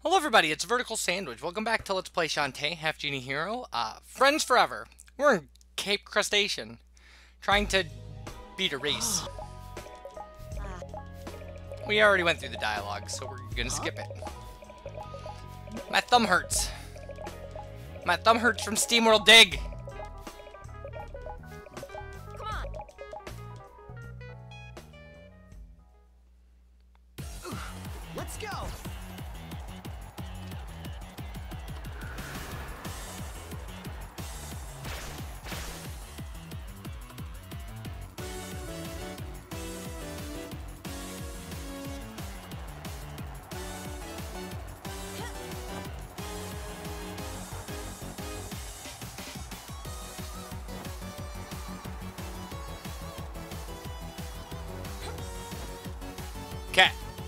Hello everybody, it's Vertical Sandwich. Welcome back to Let's Play Shantae, Half Genie Hero. Friends forever. We're in Cape Crustacean, trying to beat a race. We already went through the dialogue, so we're gonna skip it. My thumb hurts. My thumb hurts from SteamWorld Dig. Come on. Let's go. Okay.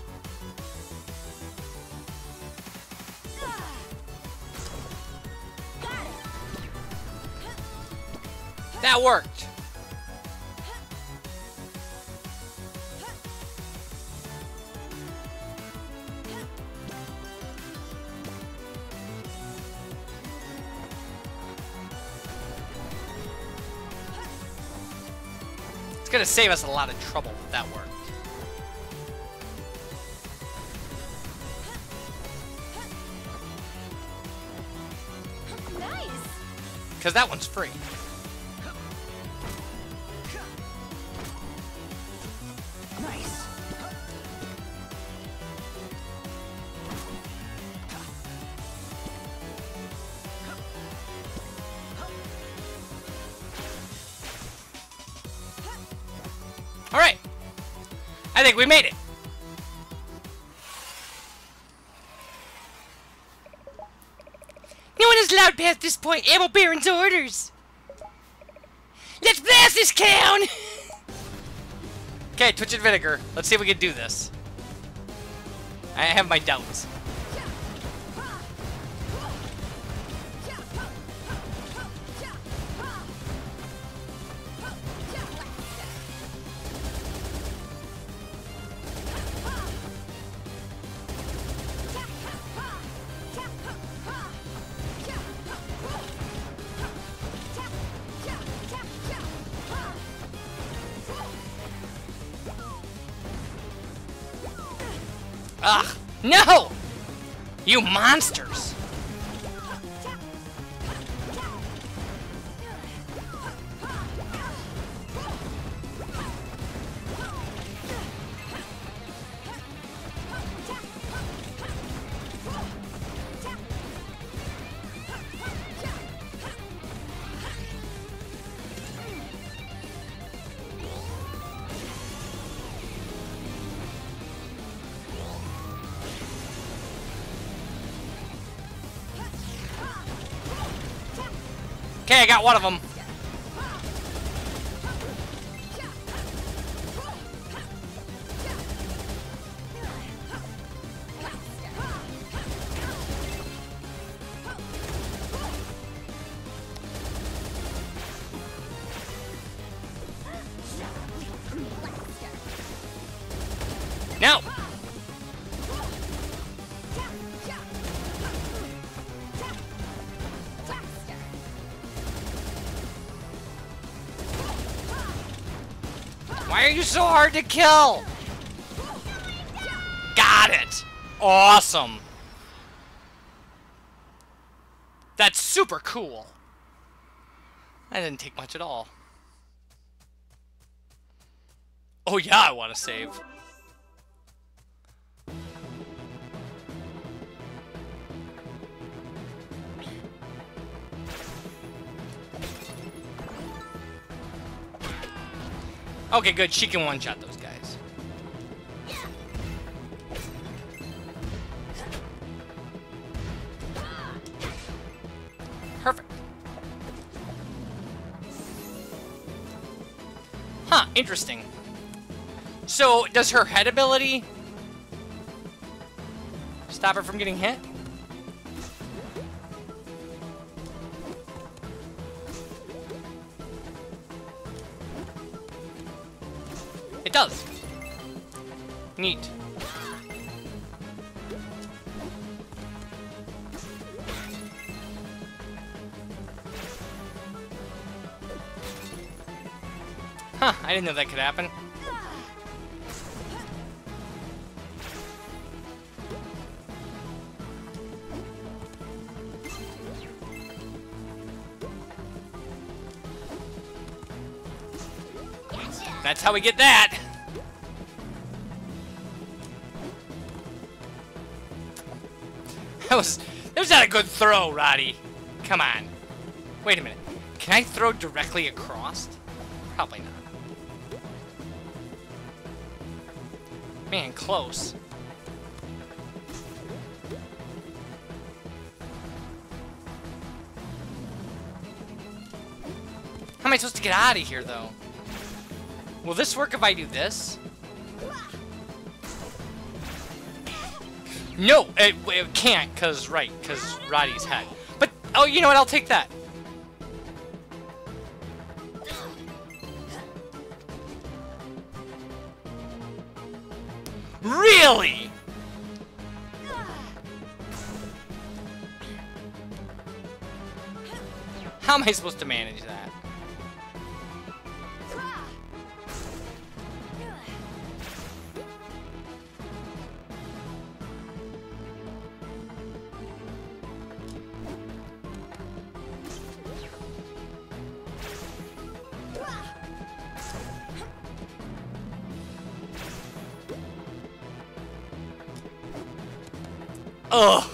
That worked. It's gonna save us a lot of trouble if that worked. Nice. Because that one's free. Nice. Alright. I think we made it. No one is allowed past this point. Ammo Baron's orders. Let's blast this town! Okay, Twitch and Vinegar. Let's see if we can do this. I have my doubts. Ugh! No! You monsters! Okay, I got one of them. No! Why are you so hard to kill? Got it! Awesome! That's super cool. That didn't take much at all. Oh yeah, I want to save. Okay, good. She can one-shot those guys. Perfect. Huh, interesting. So, does her head ability stop her from getting hit? It does. Neat. Huh, I didn't know that could happen. That's how we get that! That was not a good throw, Roddy. Come on. Wait a minute. Can I throw directly across? Probably not. Man, close. How am I supposed to get out of here, though? Will this work if I do this? No, it can't, cause Roddy's head. But, oh, you know what, I'll take that. Really? How am I supposed to manage that? Ugh.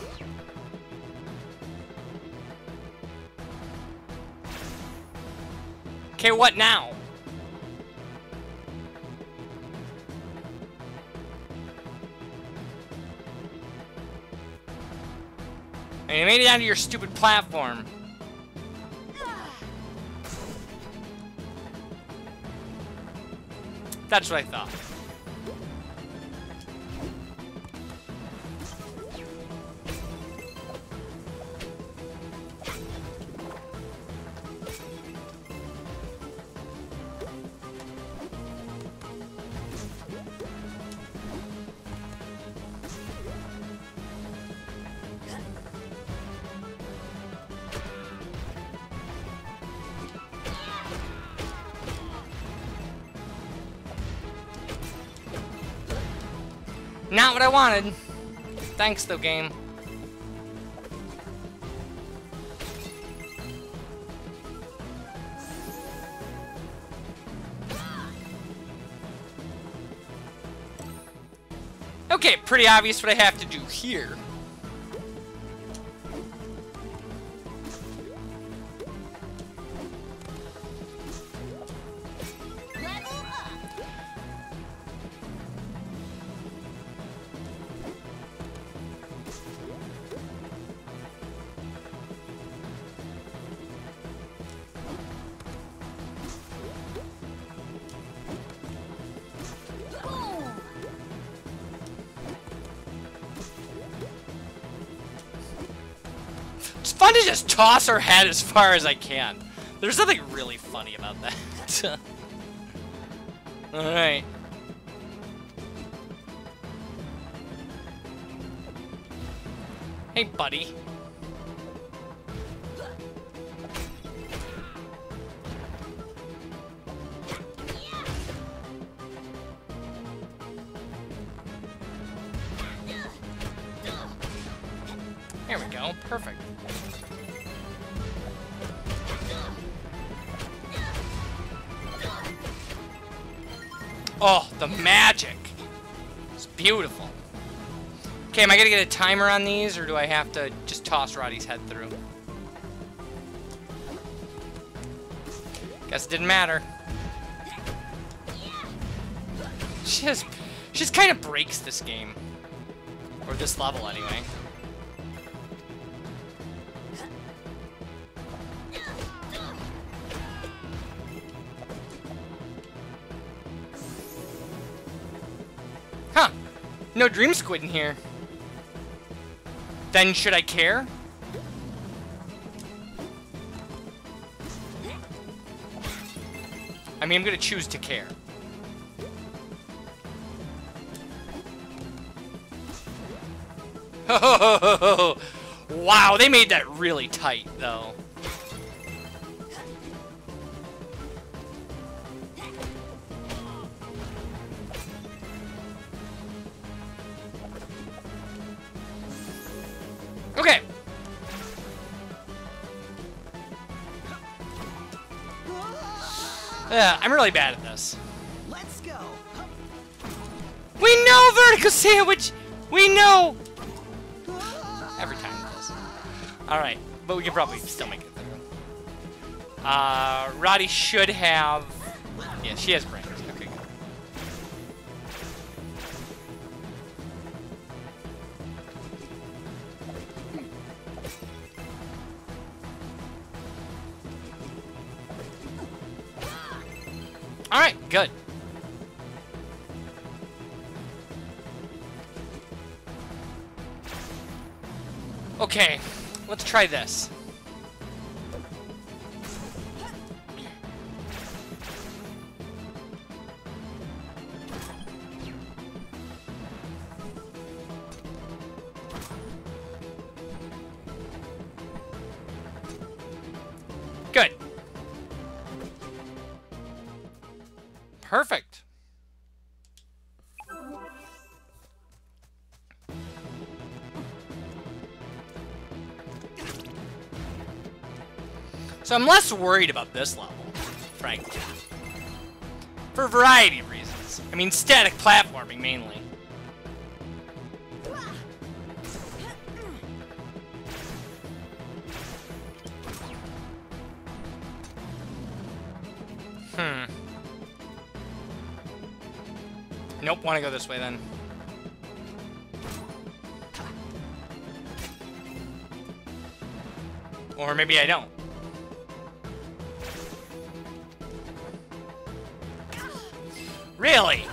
Okay, what now? And you made it onto your stupid platform. That's what I thought. Not what I wanted. Thanks, though, game. Okay, pretty obvious what I have to do here. It's fun to just toss her head as far as I can. There's nothing really funny about that. Alright. Hey, buddy. There we go. Perfect. Oh, the magic. It's beautiful. Okay, am I gonna get a timer on these, or do I have to just toss Roddy's head through? Guess it didn't matter. She just kind of breaks this game. Or this level, anyway. Huh. No Dream Squid in here. Then should I care? I mean, I'm gonna choose to care. Wow, they made that really tight, though. I'm really bad at this. Let's go. We know vertical sandwich! We know! Every time it does. Alright, but we can probably still make it through. Roddy should have... Yeah, she has brains. Okay, good. Alright, good. Okay, let's try this. Good. Perfect. So I'm less worried about this level, frankly. For a variety of reasons. I mean, static platforming, mainly. Nope, want to go this way then. Or maybe I don't. Really?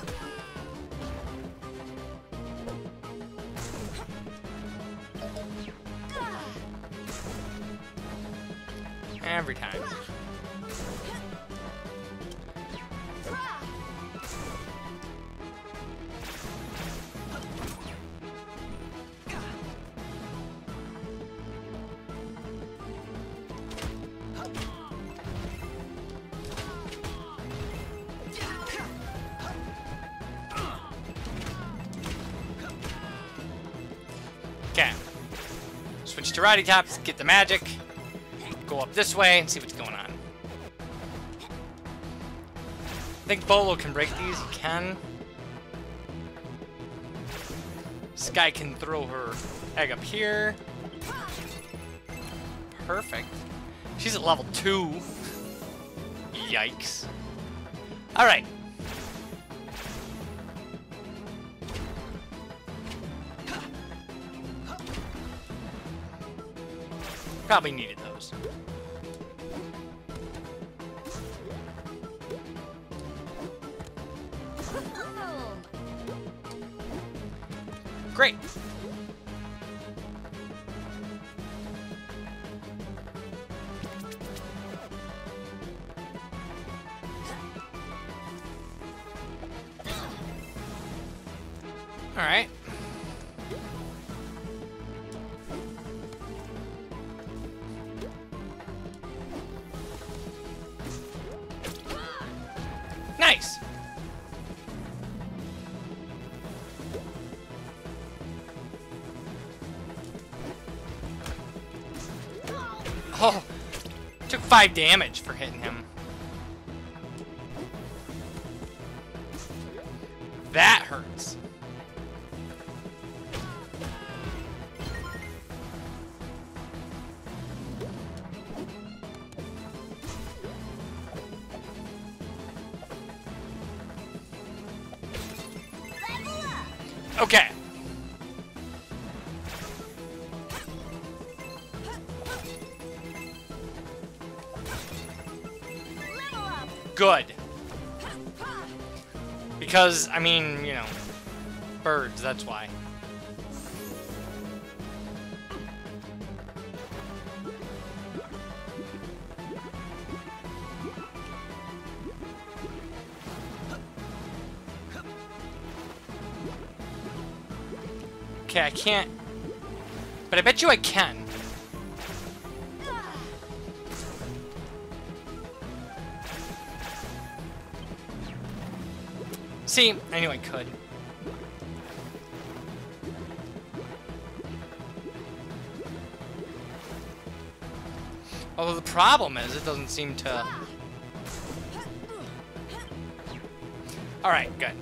Every time. Okay. Switch to Roddy Tops, get the magic, go up this way and see what's going on. I think Bolo can break these. He can. Sky can throw her egg up here. Perfect. She's at level 2. Yikes. Alright. Probably needed those. Great. All right. Nice. Oh, took 5 damage for hitting him. That hurts. Okay. Good. Because, I mean, you know, birds, that's why. Okay, I can't. But I bet you I can. See, I knew I could. Although the problem is, it doesn't seem to Alright, good.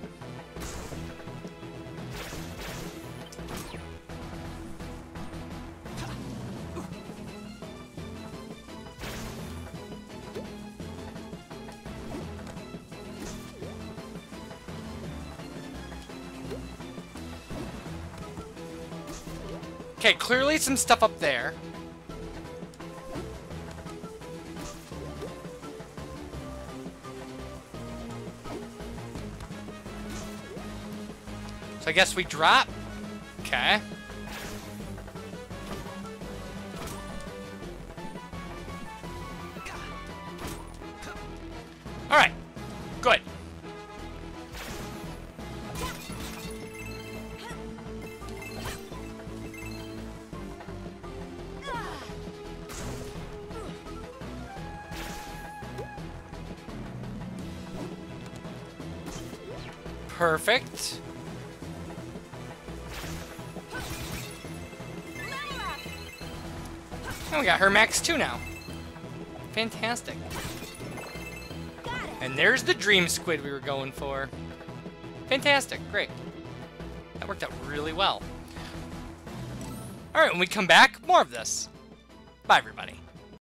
Okay, clearly some stuff up there. So I guess we drop. Okay. Alright. Good. Perfect. And we got her max 2 now. Fantastic. And there's the dream squid we were going for. Fantastic. Great. That worked out really well. Alright, when we come back, more of this. Bye, everybody.